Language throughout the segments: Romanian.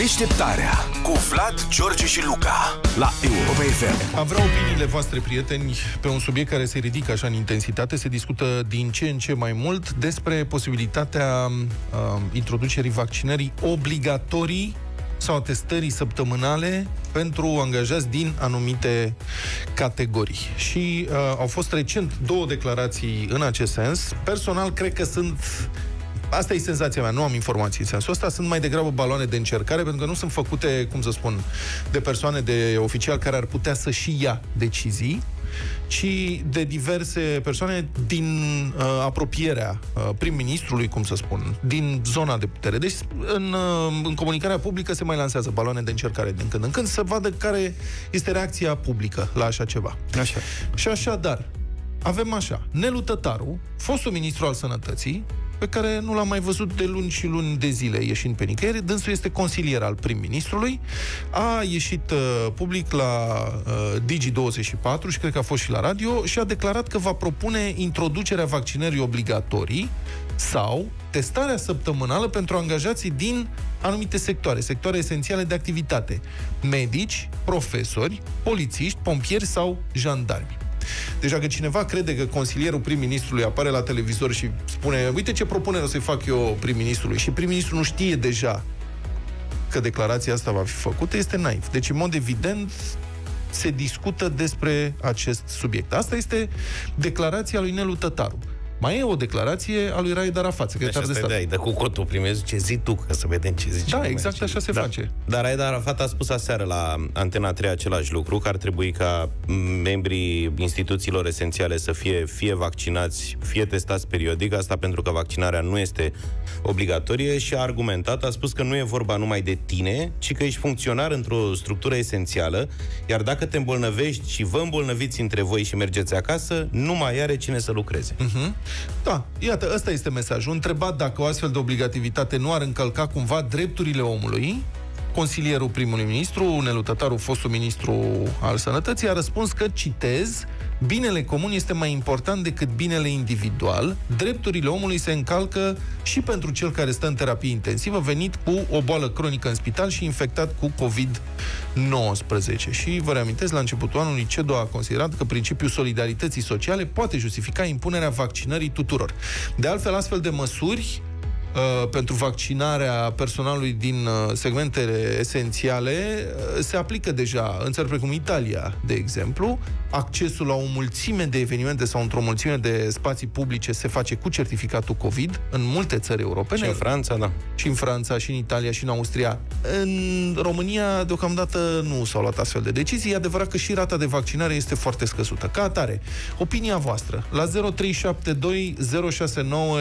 Deșteptarea cu Vlad, George și Luca la Europa FM. Am vrea opiniile voastre, prieteni, pe un subiect care se ridică așa în intensitate. Se discută din ce în ce mai mult despre posibilitatea introducerii vaccinării obligatorii sau testării săptămânale pentru angajați din anumite categorii. Și au fost recent două declarații în acest sens. Personal, cred că sunt... Asta e senzația mea, nu am informații în sensul ăsta, sunt mai degrabă baloane de încercare, pentru că nu sunt făcute, cum să spun, de persoane, de oficiali care ar putea să și ia decizii, ci de diverse persoane din apropierea prim-ministrului, cum să spun, din zona de putere. Deci, în comunicarea publică se mai lansează baloane de încercare din când în când, să vadă care este reacția publică la așa ceva. Așa. Și așadar, avem așa, Nelu Tătaru, fostul ministru al Sănătății, pe care nu l-am mai văzut de luni și luni de zile ieșind pe nicăieri. Dânsul este consilier al prim-ministrului. A ieșit public la Digi24 și cred că a fost și la radio și a declarat că va propune introducerea vaccinării obligatorii sau testarea săptămânală pentru angajații din anumite sectoare esențiale de activitate. Medici, profesori, polițiști, pompieri sau jandarmi. Deci dacă cineva crede că consilierul prim-ministrului apare la televizor și spune uite ce propunere o să-i fac eu prim-ministrului și prim-ministrul nu știe deja că declarația asta va fi făcută, este naiv. Deci, în mod evident, se discută despre acest subiect. Asta este declarația lui Nelu Tătaru. Mai e o declarație a lui Raed Arafat, secretar de stat. Dă cu cotul primezi, ce zi tu, ca să vedem ce zici. Da, exact așa se face. Dar Raed Arafat a spus aseară la Antena 3 același lucru, că ar trebui ca membrii instituțiilor esențiale să fie vaccinați, fie testați periodic, asta pentru că vaccinarea nu este obligatorie, și a argumentat, a spus că nu e vorba numai de tine, ci că ești funcționar într-o structură esențială, iar dacă te îmbolnăvești și vă îmbolnăviți între voi și mergeți acasă, nu mai are cine să lucreze. Da, iată, ăsta este mesajul. Întrebat dacă o astfel de obligativitate nu ar încălca cumva drepturile omului, consilierul primului ministru, Nelu Tătaru, fostul ministru al Sănătății, a răspuns că, citez, binele comun este mai important decât binele individual. Drepturile omului se încalcă și pentru cel care stă în terapie intensivă, venit cu o boală cronică în spital și infectat cu COVID-19. Și vă reamintesc, la începutul anului, CEDO a considerat că principiul solidarității sociale poate justifica impunerea vaccinării tuturor. De altfel, astfel de măsuri pentru vaccinarea personalului din segmentele esențiale se aplică deja în țări precum Italia, de exemplu. Accesul la o mulțime de evenimente sau într-o mulțime de spații publice se face cu certificatul COVID în multe țări europene. Și în Franța, da. Și în Franța, și în Italia, și în Austria. În România, deocamdată, nu s-au luat astfel de decizii. E adevărat că și rata de vaccinare este foarte scăzută. Ca atare, opinia voastră la 0372 069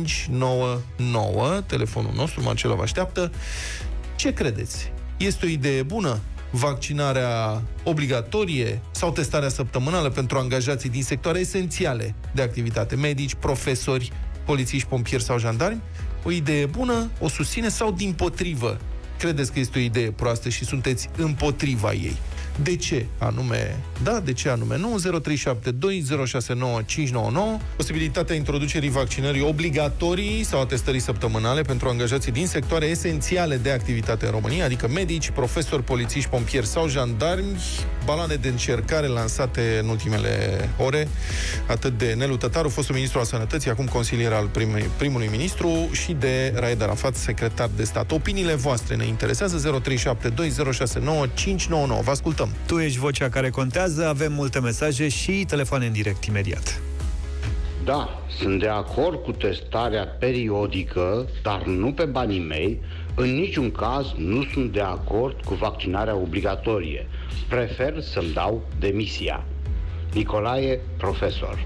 599, telefonul nostru, Marcela vă așteaptă. Ce credeți? Este o idee bună vaccinarea obligatorie sau testarea săptămânală pentru angajații din sectoare esențiale de activitate, medici, profesori, polițiști, pompieri sau jandarmi? O idee bună? O susține sau dimpotrivă? Credeți că este o idee proastă și sunteți împotriva ei? De ce anume? Da, de ce anume? Nu, 0372 069 599. Posibilitatea introducerii vaccinării obligatorii sau a testării săptămânale pentru angajații din sectoare esențiale de activitate în România, adică medici, profesori, polițiști, pompieri sau jandarmi. Baloane de încercare lansate în ultimele ore, atât de Nelu Tătaru, fostul ministru al Sănătății, acum consilier al primului ministru, și de Raed Arafat, secretar de stat. Opiniile voastre ne interesează. 0372 069 599. Vă ascultăm. Tu ești vocea care contează, avem multe mesaje și telefoane în direct imediat. Da, sunt de acord cu testarea periodică, dar nu pe banii mei. În niciun caz nu sunt de acord cu vaccinarea obligatorie. Prefer să-mi dau demisia. Nicolae, profesor.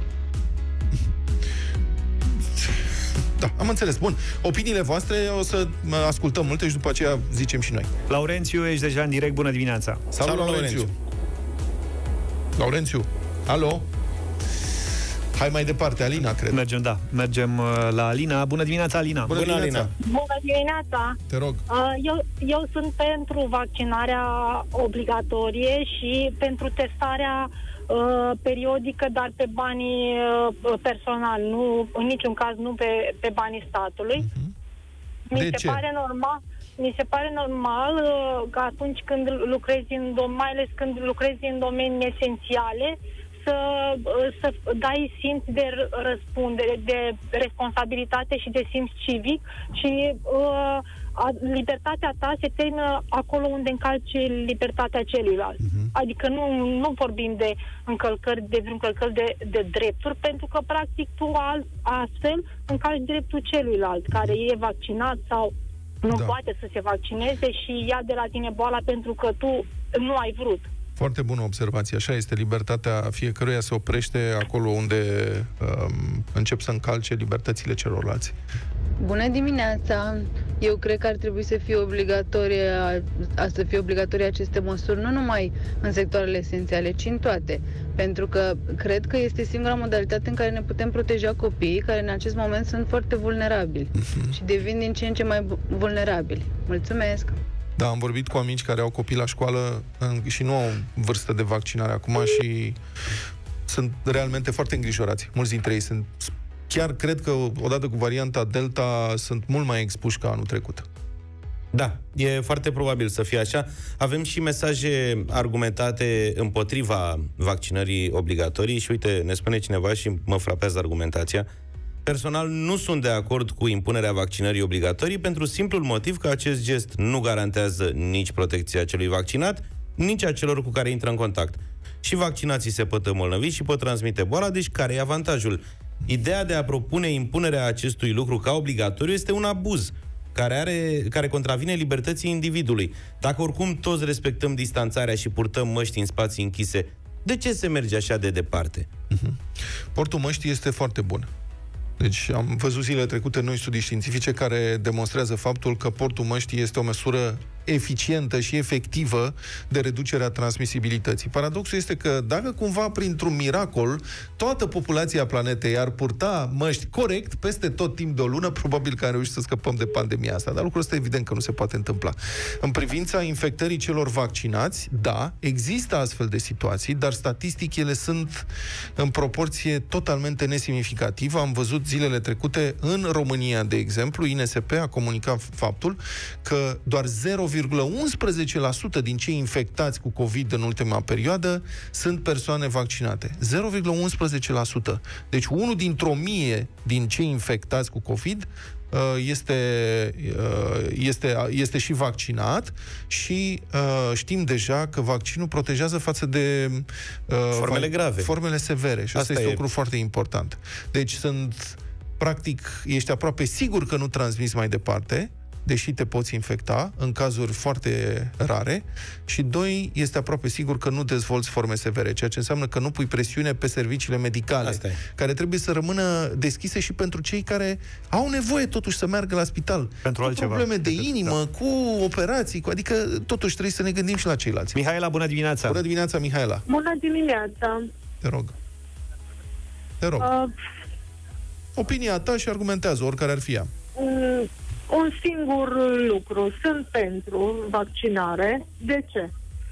Da, am înțeles. Bun. Opiniile voastre o să ascultăm multe și după aceea zicem și noi. Laurențiu, ești deja în direct. Bună dimineața. Salut, Laurențiu. Laurențiu. Alo? Hai mai departe, Alina, cred. Mergem la Alina. Bună dimineața, Alina. Bună dimineața. Bună dimineața. Te rog. Eu sunt pentru vaccinarea obligatorie și pentru testarea periodică, dar pe banii personal, nu, în niciun caz nu pe banii statului. Mi se pare normal. Mi se pare normal că atunci când lucrezi mai ales când lucrezi în domenii esențiale, să dai simț de răspundere, de responsabilitate și de simț civic și libertatea ta se termină acolo unde încalci libertatea celuilalt. Adică nu vorbim de încălcări de drepturi, pentru că practic tu astfel încalci dreptul celuilalt care e vaccinat sau nu poate să se vaccineze și ia de la tine boala pentru că tu nu ai vrut. Foarte bună observație. Așa este, libertatea fiecăruia se oprește acolo unde încep să încalce libertățile celorlalți. Bună dimineața! Eu cred că ar trebui să fie obligatorie aceste măsuri, nu numai în sectoarele esențiale, ci în toate. Pentru că cred că este singura modalitate în care ne putem proteja copiii, care în acest moment sunt foarte vulnerabili și devin din ce în ce mai vulnerabili. Mulțumesc! Da, am vorbit cu amici care au copii la școală și nu au vârstă de vaccinare acum și sunt realmente foarte îngrijorați. Mulți dintre ei sunt... Chiar cred că, odată cu varianta Delta, sunt mult mai expuși ca anul trecut. Da, e foarte probabil să fie așa. Avem și mesaje argumentate împotriva vaccinării obligatorii și, uite, ne spune cineva și mă frapează argumentația. Personal, nu sunt de acord cu impunerea vaccinării obligatorii pentru simplul motiv că acest gest nu garantează nici protecția celui vaccinat, nici a celor cu care intră în contact. Și vaccinații se pot îmbolnăvi și pot transmite boala, deci care e avantajul? Ideea de a propune impunerea acestui lucru ca obligatoriu este un abuz care contravine libertății individului. Dacă oricum toți respectăm distanțarea și purtăm măști în spații închise, de ce se merge așa de departe? Portul măștii este foarte bun. Deci am văzut zilele trecute noi studii științifice care demonstrează faptul că portul măștii este o măsură eficientă și efectivă de reducerea transmisibilității. Paradoxul este că dacă cumva printr-un miracol toată populația planetei ar purta măști corect peste tot timp de o lună, probabil că am reușit să scăpăm de pandemia asta. Dar lucrul ăsta evident că nu se poate întâmpla. În privința infectării celor vaccinați, da, există astfel de situații, dar statistic ele sunt în proporție totalmente nesemnificativă. Am văzut zilele trecute în România, de exemplu, INSP a comunicat faptul că doar 0,11% din cei infectați cu COVID în ultima perioadă sunt persoane vaccinate. 0,11%. Deci unul dintr-o mie din cei infectați cu COVID este și vaccinat și știm deja că vaccinul protejează față de formele grave, formele severe. Și asta este un lucru foarte important. Deci practic, ești aproape sigur că nu transmiți mai departe, deși te poți infecta în cazuri foarte rare, și doi, este aproape sigur că nu dezvolți forme severe, ceea ce înseamnă că nu pui presiune pe serviciile medicale, care trebuie să rămână deschise și pentru cei care au nevoie totuși să meargă la spital. Pentru cu altceva. Probleme de inimă, cu operații, adică totuși trebuie să ne gândim și la ceilalți. Mihaela, bună dimineața! Bună dimineața, Mihaela! Bună dimineața! Te rog. Te rog. Opinia ta și argumentează, oricare ar fi ea. Un singur lucru. Sunt pentru vaccinare. De ce?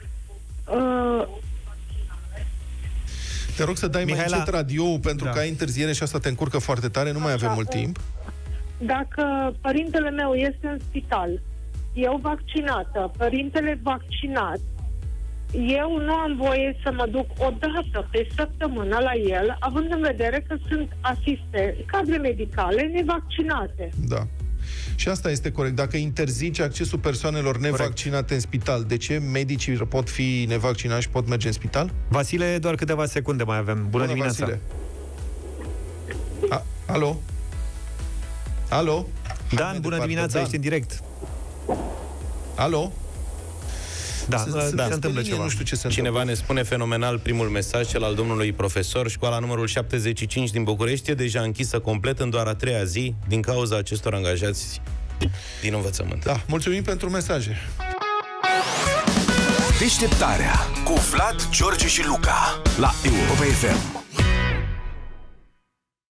Te rog să dai mai încet radio-ul, pentru că ai întârziere și asta te încurcă foarte tare, nu mai avem mult timp. Dacă părintele meu este în spital, eu vaccinată, părintele vaccinat, eu nu am voie să mă duc o dată pe săptămână la el, având în vedere că sunt cadre medicale nevaccinate. Da. Și asta este corect. Dacă interzici accesul persoanelor nevaccinate în spital, de ce medicii pot fi nevaccinați și pot merge în spital? Vasile, doar câteva secunde mai avem. Bună dimineața! Vasile. Alo? Alo? Dan, bună dimineața, ești în direct. Alo? Da, se întâmplă ceva. Nu știu ce se Cineva ne spune fenomenal primul mesaj, cel al domnului profesor. Școala numărul 75 din București e deja închisă complet în doar a 3-a zi din cauza acestor angajați din învățământ. Da, mulțumim pentru mesaje. Deșteptarea cu Vlad, George și Luca la Europa FM.